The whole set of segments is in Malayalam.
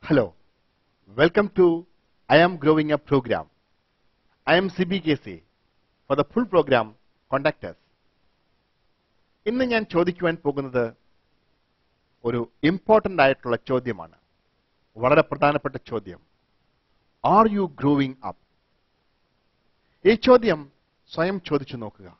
Hello, welcome to I Am Growing Up program. I am CBKC. For the full program, contact us. ഇന്ന് ഞാൻ ചോദിക്കുവാൻ പോകുന്നത് ഒരു ഇമ്പോർട്ടൻ്റ് ആയിട്ടുള്ള ചോദ്യമാണ്. വളരെ പ്രധാനപ്പെട്ട ചോദ്യം. Are you growing up? ഈ ചോദ്യം സ്വയം ചോദിച്ചു നോക്കുക.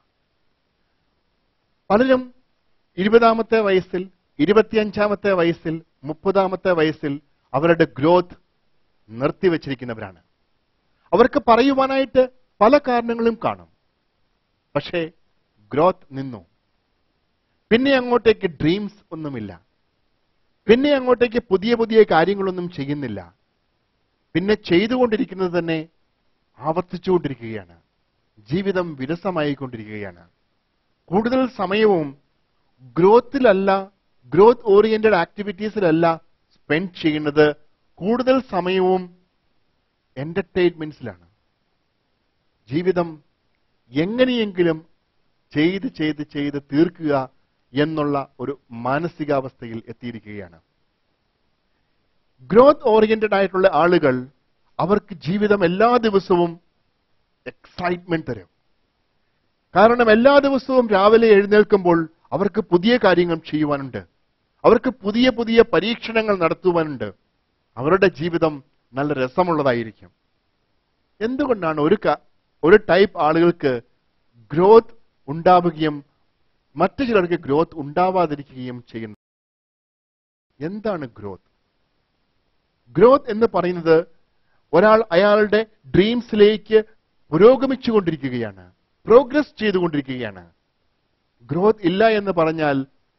പലരും 20-ാമത്തെ വയസ്സിൽ, 25-ാമത്തെ വയസ്സിൽ, 30-ാമത്തെ വയസ്സിൽ അവരുടെ ഗ്രോത്ത് നിർത്തിവെച്ചിരിക്കുന്നവരാണ്. അവർക്ക് പറയുവാനായിട്ട് പല കാരണങ്ങളും കാണും. പക്ഷേ ഗ്രോത്ത് നിന്നു. പിന്നെ അങ്ങോട്ടേക്ക് ഡ്രീംസ് ഒന്നുമില്ല. പിന്നെ അങ്ങോട്ടേക്ക് പുതിയ പുതിയ കാര്യങ്ങളൊന്നും ചെയ്യുന്നില്ല. പിന്നെ ചെയ്തുകൊണ്ടിരിക്കുന്നത് തന്നെ ആവർത്തിച്ചുകൊണ്ടിരിക്കുകയാണ്. ജീവിതം വിരസമായിക്കൊണ്ടിരിക്കുകയാണ്. കൂടുതൽ സമയവും ഗ്രോത്തിലല്ല, ഗ്രോത്ത് ഓറിയന്റഡ് ആക്ടിവിറ്റീസിലല്ല സ്പെൻഡ് ചെയ്യുന്നത്. കൂടുതൽ സമയവും എന്റർടൈൻമെന്റ്സിലാണ്. ജീവിതം എങ്ങനെയെങ്കിലും ചെയ്ത് തീർക്കുക എന്നുള്ള ഒരു മാനസികാവസ്ഥയിൽ എത്തിയിരിക്കുകയാണ്. ഗ്രോത്ത് ഓറിയന്റഡ് ആയിട്ടുള്ള ആളുകൾ, അവർക്ക് ജീവിതം എല്ലാ ദിവസവും എക്സൈറ്റ്മെന്റ് തരും. കാരണം എല്ലാ ദിവസവും രാവിലെ എഴുന്നേൽക്കുമ്പോൾ അവർക്ക് പുതിയ കാര്യങ്ങൾ ചെയ്യുവാനുണ്ട്. അവർക്ക് പുതിയ പുതിയ പരീക്ഷണങ്ങൾ നടത്തുവാനുണ്ട്. അവരുടെ ജീവിതം നല്ല രസമുള്ളതായിരിക്കും. എന്തുകൊണ്ടാണ് ഒരു ടൈപ്പ് ആളുകൾക്ക് ഗ്രോത്ത് ഉണ്ടാവുകയും മറ്റു ചിലർക്ക് ഗ്രോത്ത് ഉണ്ടാവാതിരിക്കുകയും ചെയ്യുന്നത്? എന്താണ് ഗ്രോത്ത്? ഗ്രോത്ത് എന്ന് പറയുന്നത് ഒരാൾ അയാളുടെ ഡ്രീംസിലേക്ക് പുരോഗമിച്ചുകൊണ്ടിരിക്കുകയാണ്, പ്രോഗ്രസ് ചെയ്തുകൊണ്ടിരിക്കുകയാണ്. ഗ്രോത്ത് ഇല്ല എന്ന് പറഞ്ഞാൽ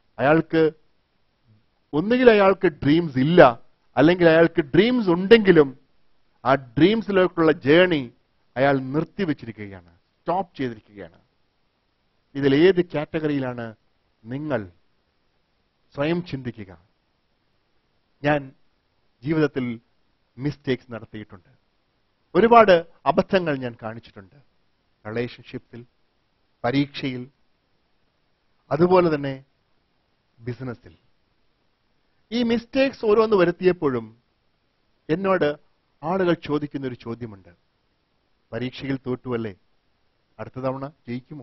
ഒന്നുകിൽ അയാൾക്ക് ഡ്രീംസ് ഇല്ല, അല്ലെങ്കിൽ അയാൾക്ക് ഡ്രീംസ് ഉണ്ടെങ്കിലും ആ ഡ്രീംസിലേക്കുള്ള ജേണി അയാൾ നിർത്തിവെച്ചിരിക്കുകയാണ്, സ്റ്റോപ്പ് ചെയ്തിരിക്കുകയാണ്. ഇതിൽ ഏത് കാറ്റഗറിയിലാണ് നിങ്ങൾ? സ്വയം ചിന്തിക്കുക. ഞാൻ ജീവിതത്തിൽ മിസ്റ്റേക്സ് നടത്തിയിട്ടുണ്ട്. ഒരുപാട് അബദ്ധങ്ങൾ ഞാൻ കാണിച്ചിട്ടുണ്ട്. റിലേഷൻഷിപ്പിൽ, പരീക്ഷയിൽ, അതുപോലെ തന്നെ ബിസിനസ്സിൽ. ഈ മിസ്റ്റേക്സ് ഓരോന്ന് വരുത്തിയപ്പോഴും എന്നോട് ആളുകൾ ചോദിക്കുന്ന ഒരു ചോദ്യമുണ്ട്. പരീക്ഷയിൽ തോറ്റുവല്ലേ, അടുത്ത തവണ ജയിക്കുമോ?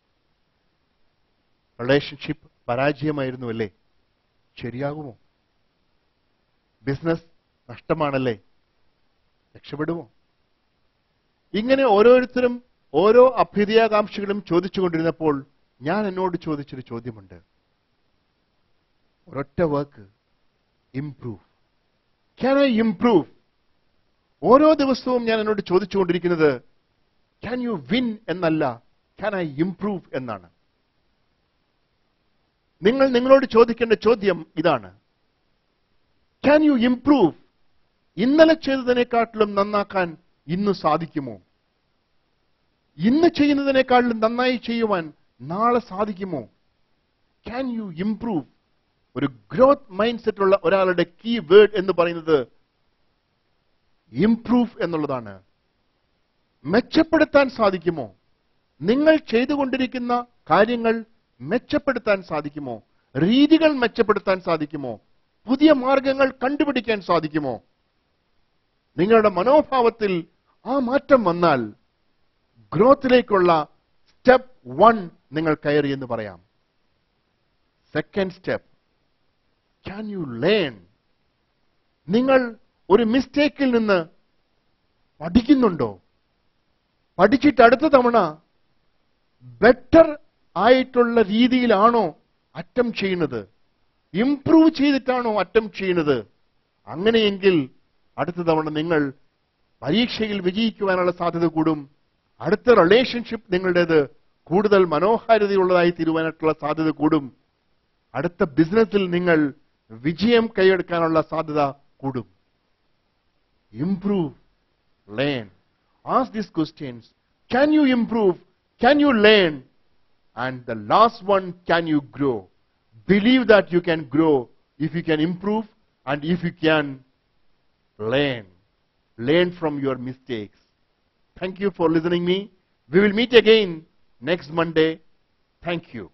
റിലേഷൻഷിപ്പ് പരാജയമായിരുന്നുവല്ലേ, ശരിയാകുമോ? ബിസിനസ് നഷ്ടമാണല്ലേ, രക്ഷപ്പെടുമോ? ഇങ്ങനെ ഓരോരുത്തരും ഓരോ അഭ്യുദയാകാംക്ഷികളും ചോദിച്ചുകൊണ്ടിരുന്നപ്പോൾ ഞാൻ എന്നോട് ചോദിച്ചൊരു ചോദ്യമുണ്ട്. ഒരൊറ്റ വാക്ക്, ഇംപ്രൂവ്. Can I improve? ഓരോ ദിവസവും ഞാൻ എന്നോട് ചോദിച്ചുകൊണ്ടിരിക്കുന്നത് ക്യാൻ യു വിൻ എന്നല്ല, ക്യാൻ ഐ ഇംപ്രൂവ് എന്നാണ്. നിങ്ങളോട് ചോദിക്കേണ്ട ചോദ്യം ഇതാണ്. Can you improve? ഇന്നലെ ചെയ്തതിനെക്കാട്ടിലും നന്നാക്കാൻ ഇന്ന് സാധിക്കുമോ? ഇന്ന് ചെയ്യുന്നതിനേക്കാളും നന്നായി ചെയ്യുവാൻ നാളെ സാധിക്കുമോ? Can you improve? ഒരു ഗ്രോത്ത് മൈൻഡ് സെറ്റ് ഉള്ള ഒരാളുടെ കീ വേർഡ് എന്ന് പറയുന്നത് ഇംപ്രൂവ് എന്നുള്ളതാണ്. മെച്ചപ്പെടുത്താൻ സാധിക്കുമോ? നിങ്ങൾ ചെയ്തുകൊണ്ടിരിക്കുന്ന കാര്യങ്ങൾ മെച്ചപ്പെടുത്താൻ സാധിക്കുമോ? രീതികൾ മെച്ചപ്പെടുത്താൻ സാധിക്കുമോ? പുതിയ മാർഗങ്ങൾ കണ്ടുപിടിക്കാൻ സാധിക്കുമോ? നിങ്ങളുടെ മനോഭാവത്തിൽ ആ മാറ്റം വന്നാൽ ഗ്രോത്തിലേക്കുള്ള സ്റ്റെപ്പ് 1 നിങ്ങൾ കയറി എന്ന് പറയാം. Second step, can you learn? നിങ്ങൾ ഒരു മിസ്റ്റേക്കിൽ നിന്ന് പഠിക്കുന്നുണ്ടോ? പഠിച്ചിട്ട് അടുത്ത തവണ ബെറ്റർ ആയിട്ടുള്ള രീതിയിലാണോ അറ്റംപ്റ്റ് ചെയ്യുന്നത്? ഇംപ്രൂവ് ചെയ്തിട്ടാണോ അറ്റംപ്റ്റ് ചെയ്യുന്നത്? അങ്ങനെയെങ്കിൽ അടുത്ത തവണ നിങ്ങൾ പരീക്ഷയിൽ വിജയിക്കുവാനുള്ള സാധ്യത കൂടും. അടുത്ത റിലേഷൻഷിപ്പ് നിങ്ങളുടേത് കൂടുതൽ മനോഹാരിതയുള്ളതായി തീരുവാനായിട്ടുള്ള സാധ്യത കൂടും. അടുത്ത ബിസിനസ്സിൽ നിങ്ങൾ വിജയം കൈയെടുക്കാനുള്ള സാധ്യത കൂടും. Improve, learn. Ask these questions. Can you improve? Can you learn? And the last one, can you grow? Believe that you can grow if you can improve and if you can learn. Learn from your mistakes. Thank you for listening me. We will meet again next Monday. Thank you.